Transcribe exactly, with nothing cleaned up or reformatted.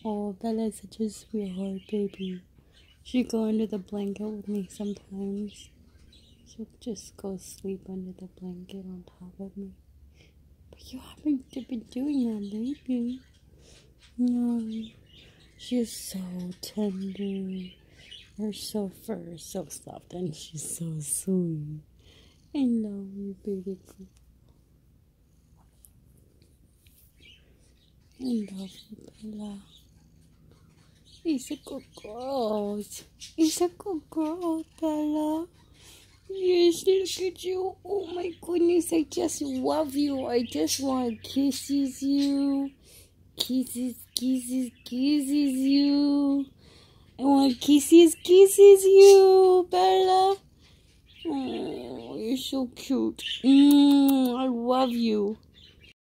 Oh, Bella's such a sweetheart, baby. She go under the blanket with me sometimes. She'll just go sleep under the blanket on top of me. But you haven't been doing that lately. No, she's so tender. Her so fur is so soft and she's so sweet. I love you, beautiful. I love you, Bella. He's a good girl. He's a good girl, Bella. Yes, look at you. Oh my goodness, I just love you. I just want kisses you. Kisses, kisses, kisses you. I want kisses, kisses you, Bella. Oh, you're so cute. Mm, I love you.